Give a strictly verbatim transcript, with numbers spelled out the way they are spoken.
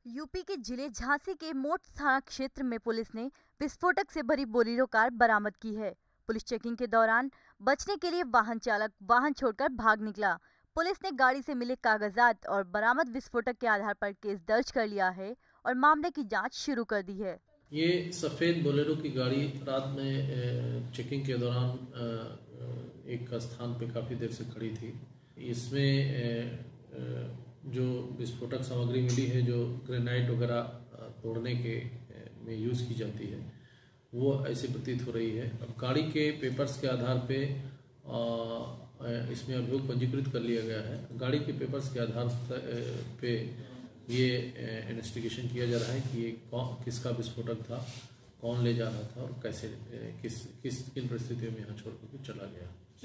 UP के जिले झांसी के मोट थाना क्षेत्र में पुलिस ने विस्फोटक से भरी बोलेरो कार बरामद की है। पुलिस चेकिंग के दौरान बचने के लिए वाहन चालक वाहन छोड़कर भाग निकला। पुलिस ने गाड़ी से मिले कागजात और बरामद विस्फोटक के आधार पर केस दर्ज कर लिया है और मामले की जांच शुरू कर दी है। ये सफ़ेद बोलेरो की गाड़ी रात में चेकिंग के दौरान एक स्थान पे काफ़ी देर से खड़ी थी। इसमें जो विस्फोटक सामग्री मिली है, जो ग्रेनाइट वगैरह तोड़ने के में यूज़ की जाती है, वो ऐसी प्रतीत हो रही है। अब गाड़ी के पेपर्स के आधार पे इसमें अभियोग पंजीकृत कर लिया गया है। गाड़ी के पेपर्स के आधार पे ये इन्वेस्टिगेशन किया जा रहा है कि ये कौन किसका विस्फोटक था, कौन ले जा रहा था और कैसे किस किस किन परिस्थितियों में यहाँ छोड़ कर चला गया।